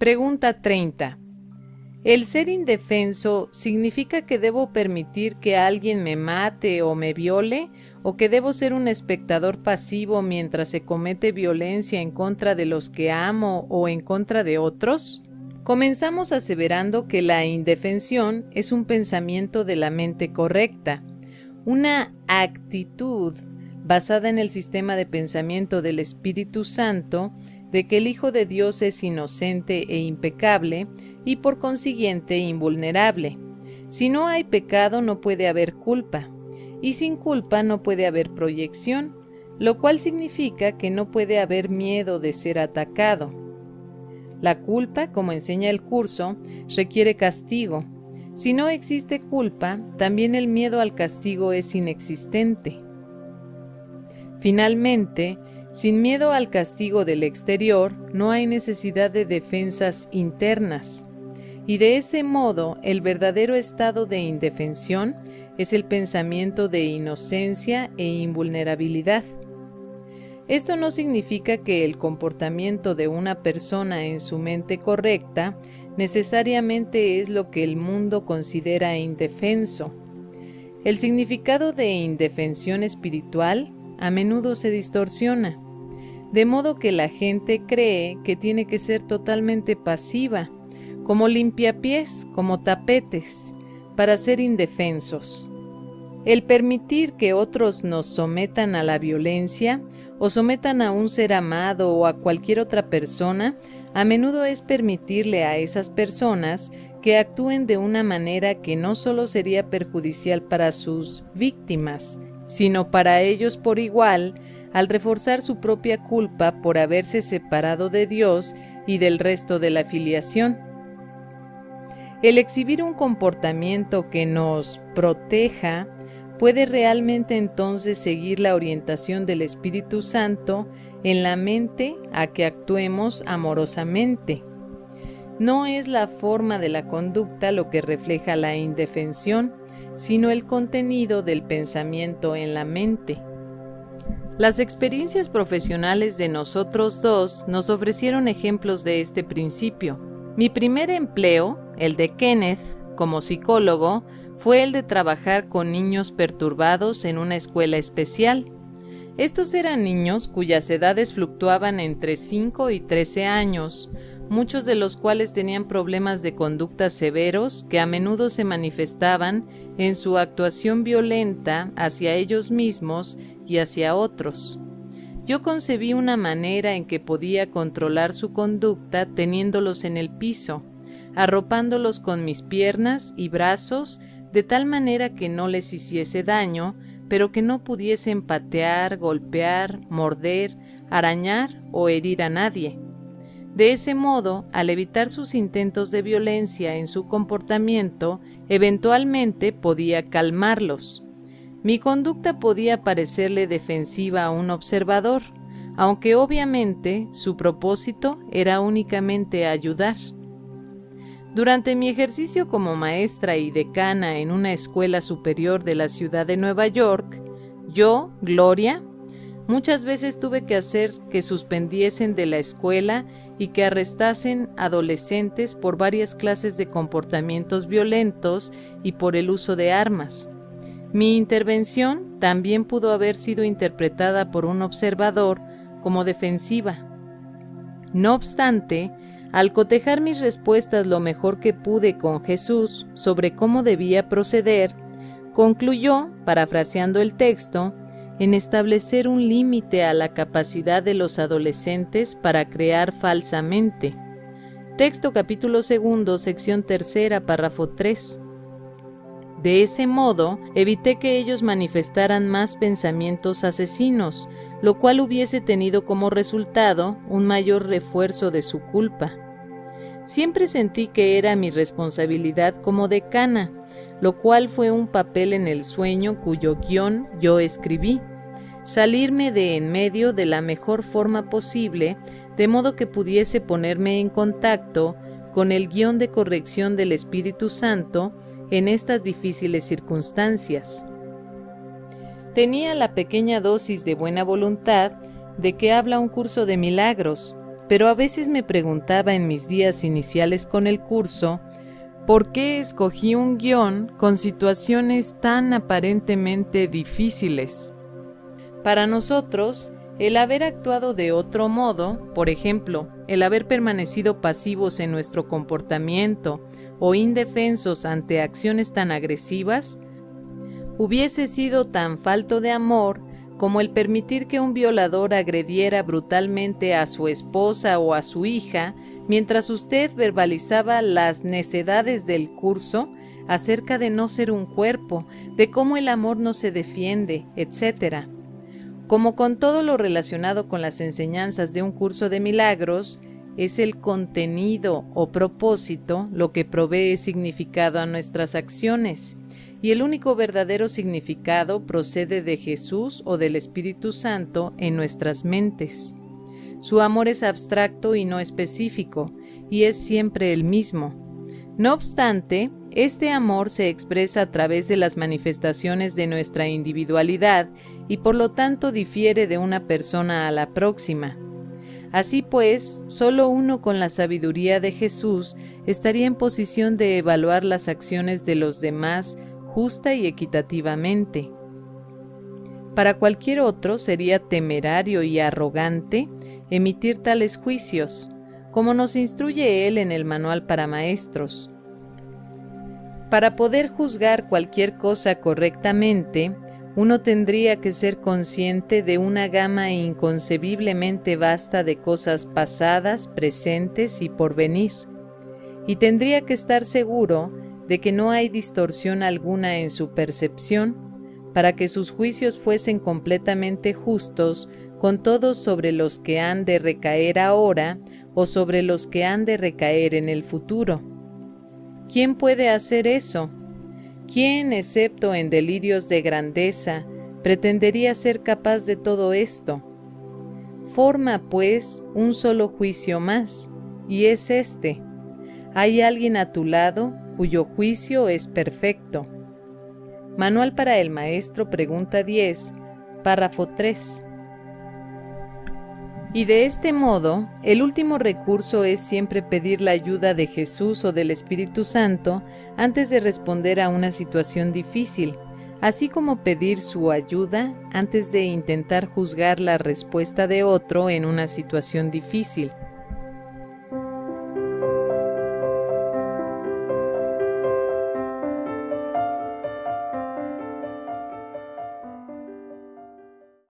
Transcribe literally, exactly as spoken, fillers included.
Pregunta treinta. ¿El ser indefenso significa que debo permitir que alguien me mate o me viole, o que debo ser un espectador pasivo mientras se comete violencia en contra de los que amo o en contra de otros? Comenzamos aseverando que la indefensión es un pensamiento de la mente correcta, una actitud basada en el sistema de pensamiento del Espíritu Santo, de que el Hijo de Dios es inocente e impecable y por consiguiente invulnerable. Si no hay pecado no puede haber culpa, y sin culpa no puede haber proyección, lo cual significa que no puede haber miedo de ser atacado. La culpa, como enseña el curso, requiere castigo. Si no existe culpa, también el miedo al castigo es inexistente. Finalmente, sin miedo al castigo del exterior, no hay necesidad de defensas internas. Y de ese modo, el verdadero estado de indefensión es el pensamiento de inocencia e invulnerabilidad. Esto no significa que el comportamiento de una persona en su mente correcta necesariamente es lo que el mundo considera indefenso. El significado de indefensión espiritual a menudo se distorsiona, de modo que la gente cree que tiene que ser totalmente pasiva, como limpiapiés, como tapetes, para ser indefensos. El permitir que otros nos sometan a la violencia o sometan a un ser amado o a cualquier otra persona, a menudo es permitirle a esas personas que actúen de una manera que no solo sería perjudicial para sus víctimas, sino para ellos por igual, al reforzar su propia culpa por haberse separado de Dios y del resto de la filiación. El exhibir un comportamiento que nos proteja puede realmente entonces seguir la orientación del Espíritu Santo en la mente a que actuemos amorosamente. No es la forma de la conducta lo que refleja la indefensión, sino el contenido del pensamiento en la mente. Las experiencias profesionales de nosotros dos nos ofrecieron ejemplos de este principio. Mi primer empleo, el de Kenneth, como psicólogo, fue el de trabajar con niños perturbados en una escuela especial. Estos eran niños cuyas edades fluctuaban entre cinco y trece años, muchos de los cuales tenían problemas de conducta severos que a menudo se manifestaban en su actuación violenta hacia ellos mismos y hacia otros. Yo concebí una manera en que podía controlar su conducta teniéndolos en el piso, arropándolos con mis piernas y brazos de tal manera que no les hiciese daño, pero que no pudiesen patear, golpear, morder, arañar o herir a nadie. De ese modo, al evitar sus intentos de violencia en su comportamiento, eventualmente podía calmarlos. Mi conducta podía parecerle defensiva a un observador, aunque obviamente su propósito era únicamente ayudar. Durante mi ejercicio como maestra y decana en una escuela superior de la ciudad de Nueva York, yo, Gloria, muchas veces tuve que hacer que suspendiesen de la escuela y que arrestasen adolescentes por varias clases de comportamientos violentos y por el uso de armas. Mi intervención también pudo haber sido interpretada por un observador como defensiva. No obstante, al cotejar mis respuestas lo mejor que pude con Jesús sobre cómo debía proceder, concluyó, parafraseando el texto, en establecer un límite a la capacidad de los adolescentes para crear falsamente. Texto capítulo segundo, sección tercera, párrafo tres. De ese modo, evité que ellos manifestaran más pensamientos asesinos, lo cual hubiese tenido como resultado un mayor refuerzo de su culpa. Siempre sentí que era mi responsabilidad como decana, lo cual fue un papel en el sueño cuyo guión yo escribí, salirme de en medio de la mejor forma posible, de modo que pudiese ponerme en contacto con el guión de corrección del Espíritu Santo en estas difíciles circunstancias. Tenía la pequeña dosis de buena voluntad de que habla un curso de milagros, pero a veces me preguntaba en mis días iniciales con el curso, ¿por qué escogí un guión con situaciones tan aparentemente difíciles? Para nosotros, el haber actuado de otro modo, por ejemplo, el haber permanecido pasivos en nuestro comportamiento o indefensos ante acciones tan agresivas, hubiese sido tan falto de amor como el permitir que un violador agrediera brutalmente a su esposa o a su hija mientras usted verbalizaba las necedades del curso acerca de no ser un cuerpo, de cómo el amor no se defiende, etcétera. Como con todo lo relacionado con las enseñanzas de un curso de milagros, es el contenido o propósito lo que provee significado a nuestras acciones, y el único verdadero significado procede de Jesús o del Espíritu Santo en nuestras mentes. Su amor es abstracto y no específico, y es siempre el mismo. No obstante, este amor se expresa a través de las manifestaciones de nuestra individualidad y por lo tanto difiere de una persona a la próxima. Así pues, solo uno con la sabiduría de Jesús estaría en posición de evaluar las acciones de los demás justa y equitativamente. Para cualquier otro sería temerario y arrogante emitir tales juicios, como nos instruye él en el Manual para Maestros. Para poder juzgar cualquier cosa correctamente, uno tendría que ser consciente de una gama inconcebiblemente vasta de cosas pasadas, presentes y por venir, y tendría que estar seguro de que no hay distorsión alguna en su percepción, para que sus juicios fuesen completamente justos con todos sobre los que han de recaer ahora o sobre los que han de recaer en el futuro. ¿Quién puede hacer eso? ¿Quién, excepto en delirios de grandeza, pretendería ser capaz de todo esto? Forma, pues, un solo juicio más, y es este: ¿hay alguien a tu lado cuyo juicio es perfecto? Manual para el Maestro, pregunta diez, párrafo tres. Y de este modo, el último recurso es siempre pedir la ayuda de Jesús o del Espíritu Santo antes de responder a una situación difícil, así como pedir su ayuda antes de intentar juzgar la respuesta de otro en una situación difícil.